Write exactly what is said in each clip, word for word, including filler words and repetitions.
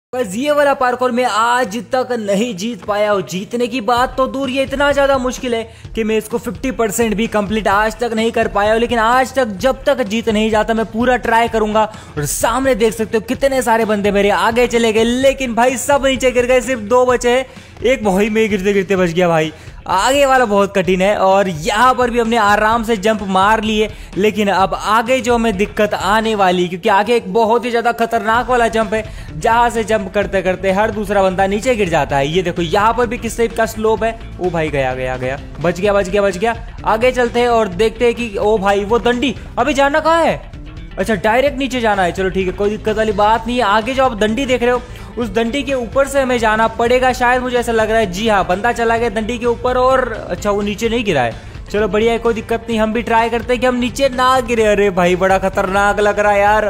बस ये वाला पार्कोर में आज तक नहीं जीत पाया हूँ। जीतने की बात तो दूर, ये इतना ज्यादा मुश्किल है कि मैं इसको पचास परसेंट भी कंप्लीट आज तक नहीं कर पाया हूँ। लेकिन आज तक जब तक जीत नहीं जाता मैं पूरा ट्राई करूंगा। और सामने देख सकते हो कितने सारे बंदे मेरे आगे चले गए, लेकिन भाई सब नीचे गिर गए, सिर्फ दो बचे हैं। एक भाई में गिरते गिरते बच गया भाई। आगे वाला बहुत कठिन है और यहाँ पर भी हमने आराम से जंप मार लिए। लेकिन अब आगे जो हमें दिक्कत आने वाली, क्योंकि आगे एक बहुत ही ज्यादा खतरनाक वाला जंप है जहां से जंप करते करते हर दूसरा बंदा नीचे गिर जाता है। ये देखो यहाँ पर भी किस टाइप का स्लोप है। ओ भाई गया गया गया, बच गया बच गया बच गया। आगे चलते हैं और देखते हैं कि ओ भाई वो दंडी अभी जाना कहाँ है। अच्छा डायरेक्ट नीचे जाना है, चलो ठीक है, कोई दिक्कत वाली बात नहीं है। आगे जो आप दंडी देख रहे हो उस दंडी के ऊपर से हमें जाना पड़ेगा शायद, मुझे ऐसा लग रहा है। जी हाँ, बंदा चला गया दंडी के ऊपर और अच्छा वो नीचे नहीं गिरा है। चलो बढ़िया है, कोई दिक्कत नहीं। हम भी ट्राई करते हैं कि हम नीचे ना गिरे। अरे भाई बड़ा खतरनाक लग रहा है यार।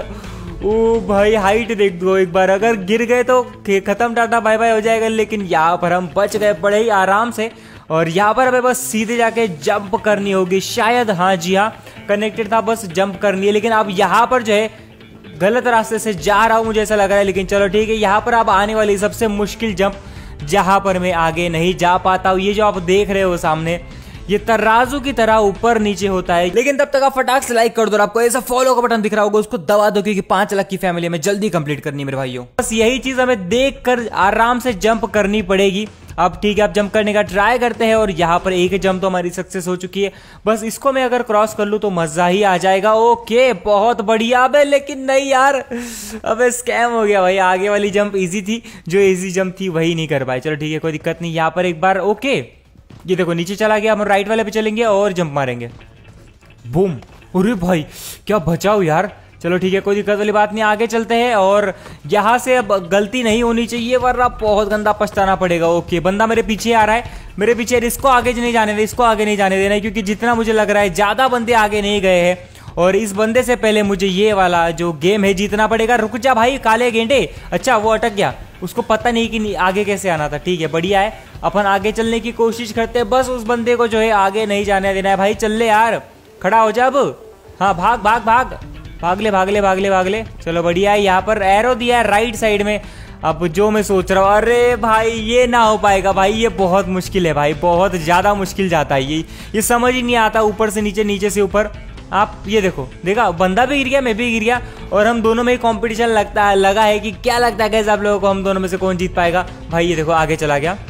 ओ भाई हाइट देख दो एक बार, अगर गिर गए तो खत्म, टाटा बाय बाय हो जाएगा। लेकिन यहाँ पर हम बच गए बड़े ही आराम से। और यहाँ पर हमें बस सीधे जाके जंप करनी होगी शायद। हाँ जी हाँ, कनेक्टेड था, बस जंप करनी है। लेकिन अब यहाँ पर जो है गलत रास्ते से जा रहा हूँ मुझे ऐसा लग रहा है। लेकिन चलो ठीक है, यहाँ पर अब आने वाली सबसे मुश्किल जंप जहां पर मैं आगे नहीं जा पाता हूँ। ये जो आप देख रहे हो सामने, ये तराजू की तरह ऊपर नीचे होता है। लेकिन तब तक आप फटाक से लाइक कर दो और आपको ऐसा फॉलो का बटन दिख रहा होगा उसको दबा दो, क्योंकि पांच लाख की फैमिली में जल्दी कंप्लीट करनी है मेरे भाइयों। बस यही चीज हमें देख कर आराम से जंप करनी पड़ेगी। अब ठीक है, आप जंप करने का ट्राई करते हैं और यहाँ पर एक जंप तो हमारी सक्सेस हो चुकी है। बस इसको मैं अगर क्रॉस कर लूँ तो मजा ही आ जाएगा। ओके बहुत बढ़िया। अबे लेकिन नहीं यार, अबे स्कैम हो गया भाई। आगे वाली जंप इजी थी, जो इजी जंप थी वही नहीं कर पाए। चलो ठीक है, कोई दिक्कत नहीं। यहाँ पर एक बार ओके, ये देखो नीचे चला गया। हम राइट वाले पे चलेंगे और जंप मारेंगे, बूम। अरे भाई क्या बचाओ यार। चलो ठीक है, कोई दिक्कत वाली बात नहीं, आगे चलते हैं। और यहाँ से अब गलती नहीं होनी चाहिए वरना बहुत गंदा पछताना पड़ेगा। ओके बंदा मेरे पीछे आ रहा है, मेरे पीछे। इसको आगे नहीं जाने देना, इसको आगे नहीं जाने देना, क्योंकि जितना मुझे लग रहा है ज्यादा बंदे आगे नहीं गए हैं। और इस बंदे से पहले मुझे ये वाला जो गेम है जीतना पड़ेगा। रुक जा भाई काले गेंडे। अच्छा वो अटक गया, उसको पता नहीं कि आगे कैसे आना था। ठीक है बढ़िया है, अपन आगे चलने की कोशिश करते हैं। बस उस बंदे को जो है आगे नहीं जाने देना है। भाई चल ले यार, खड़ा हो जा अब। हाँ भाग भाग भाग भाग ले भाग ले भाग ले भाग ले। चलो बढ़िया है, यहाँ पर एरो दिया है राइट साइड में। अब जो मैं सोच रहा हूँ, अरे भाई ये ना हो पाएगा भाई, ये बहुत मुश्किल है भाई, बहुत ज्यादा मुश्किल जाता है ये ये समझ ही नहीं आता। ऊपर से नीचे, नीचे से ऊपर। आप ये देखो, देखा बंदा भी गिर गया, मैं भी गिर गया और हम दोनों में कंपटीशन लगता है लगा है कि क्या लगता है कैसे आप लोगों को हम दोनों में से कौन जीत पाएगा। भाई ये देखो आगे चला गया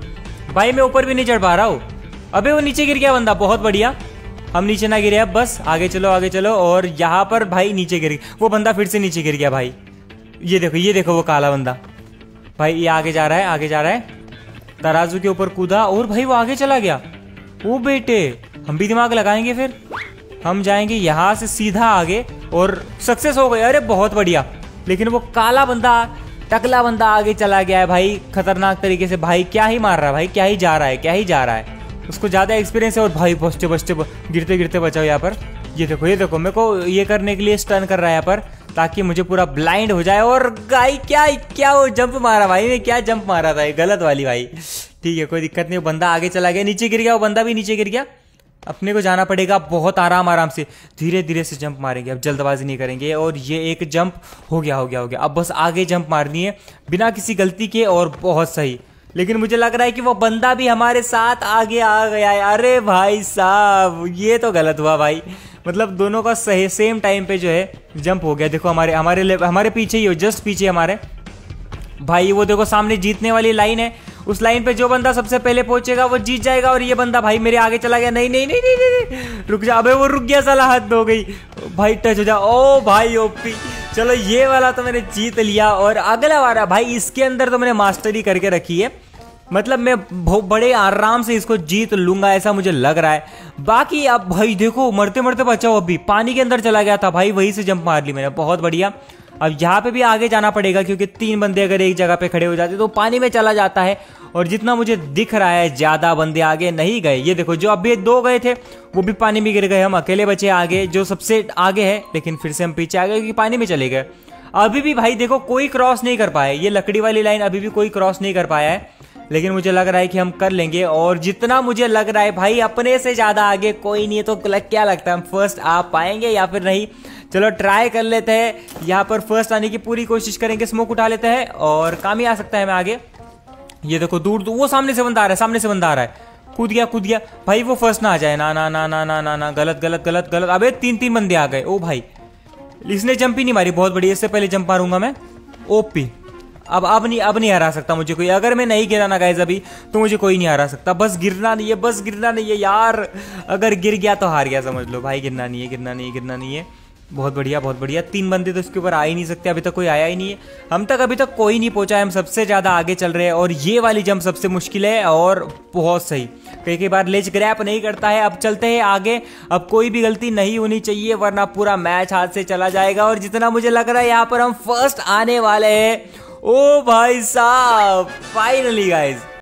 भाई, मैं ऊपर भी नहीं चढ़ पा रहा हूँ। अबे वो नीचे गिर गया बंदा, बहुत बढ़िया। हम नीचे ना गिरे, अब बस आगे चलो आगे चलो। और यहाँ पर भाई नीचे गिर गया वो बंदा, फिर से नीचे गिर गया भाई। ये देखो ये देखो वो काला बंदा भाई, ये आगे जा रहा है आगे जा रहा है, तराजू के ऊपर कूदा और भाई वो आगे चला गया। ओ बेटे हम भी दिमाग लगाएंगे, फिर हम जाएंगे यहाँ से सीधा आगे और सक्सेस हो गए। अरे बहुत बढ़िया। लेकिन वो काला बंदा, टकला बंदा आगे चला गया है भाई खतरनाक तरीके से। भाई क्या ही मार रहा है भाई, क्या ही जा रहा है क्या ही जा रहा है, उसको ज्यादा एक्सपीरियंस है। और भाई बचते बचते गिरते गिरते बचाओ यहाँ पर। ये देखो ये देखो, मेरे को ये करने के लिए स्टन कर रहा है यहाँ पर, ताकि मुझे पूरा ब्लाइंड हो जाए। और गाई क्या क्या वो जंप मारा भाई, मैं क्या जंप मारा था, गलत वाली भाई। ठीक है कोई दिक्कत नहीं, वो बंदा आगे चला गया, नीचे गिर गया, वो बंदा भी नीचे गिर गया। अपने को जाना पड़ेगा बहुत आराम आराम से, धीरे धीरे से जंप मारेंगे, अब जल्दबाजी नहीं करेंगे। और ये एक जंप हो गया हो गया हो गया। अब बस आगे जंप मारनी है बिना किसी गलती के, और बहुत सही। लेकिन मुझे लग रहा है कि वो बंदा भी हमारे साथ आगे आ गया है। अरे भाई साहब ये तो गलत हुआ भाई, मतलब दोनों का सही सेम टाइम पे जो है जंप हो गया। देखो हमारे हमारे हमारे पीछे ही हो, जस्ट पीछे हमारे भाई। वो देखो सामने जीतने वाली लाइन है, उस लाइन पे जो बंदा सबसे पहले पहुंचेगा वो जीत जाएगा। और ये बंदा भाई मेरे आगे चला गया। नहीं नहीं नहीं नहीं नहीं, नहीं। रुक जा, अबे वो रुक गया, साला हद हो गई भाई, टच हो जा। ओ भाई ओपी, चलो ये वाला तो मैंने जीत लिया। और अगला वाला भाई, इसके अंदर तो मैंने मास्टरी करके रखी है, मतलब मैं बहुत बड़े आराम से इसको जीत लूंगा ऐसा मुझे लग रहा है। बाकी अब भाई देखो मरते मरते बचाओ, अभी पानी के अंदर चला गया था भाई, वहीं से जंप मार ली मैंने, बहुत बढ़िया। अब यहाँ पे भी आगे जाना पड़ेगा, क्योंकि तीन बंदे अगर एक जगह पे खड़े हो जाते तो पानी में चला जाता है। और जितना मुझे दिख रहा है ज्यादा बंदे आगे नहीं गए। ये देखो जो अभी दो गए थे वो भी पानी में गिर गए, हम अकेले बचे आगे जो सबसे आगे है। लेकिन फिर से हम पीछे आ गए क्योंकि पानी में चले गए। अभी भी भाई देखो कोई क्रॉस नहीं कर पाया, ये लकड़ी वाली लाइन अभी भी कोई क्रॉस नहीं कर पाया है। लेकिन मुझे लग रहा है कि हम कर लेंगे। और जितना मुझे लग रहा है भाई अपने से ज्यादा आगे कोई नहीं है, तो क्या लगता है हम फर्स्ट आ पाएंगे या फिर नहीं। चलो ट्राई कर लेते हैं, यहाँ पर फर्स्ट आने की पूरी कोशिश करेंगे। स्मोक उठा लेते हैं और काम ही आ सकता है मैं आगे। ये देखो दूर दूर वो सामने से बंदा आ रहा है, सामने से बंदा आ रहा है। कूद गया कूद गया भाई, वो फर्स्ट ना आ जाए। ना ना ना ना ना ना ना, गलत गलत गलत गलत। अबे तीन तीन बंदे आ गए। ओ भाई इसने जंप ही नहीं मारी, बहुत बढ़िया। इससे पहले जंप मारूंगा मैं। ओपी। अब अब नहीं अब नहीं हरा सकता मुझे कोई। अगर मैं नहीं गिरा ना गाइस अभी, तो मुझे कोई नहीं हरा सकता। बस गिरना नहीं है, बस गिरना नहीं है यार। अगर गिर गया तो हार गया समझ लो भाई। गिरना नहीं है, गिरना नहीं है, गिरना नहीं है। बहुत बढ़िया बहुत बढ़िया। तीन बंदे तो इसके ऊपर आ ही नहीं सकते, अभी तक कोई आया ही नहीं है। हम तक अभी तक कोई नहीं पहुंचा है, हम सबसे ज्यादा आगे चल रहे हैं। और ये वाली जंप सबसे मुश्किल है और बहुत सही। कई कई बार लेज ग्रैप नहीं करता है। अब चलते हैं आगे। अब कोई भी गलती नहीं होनी चाहिए वरना पूरा मैच हाथ से चला जाएगा। और जितना मुझे लग रहा है यहाँ पर हम फर्स्ट आने वाले हैं। ओ भाई साहब फाइनली गाइस,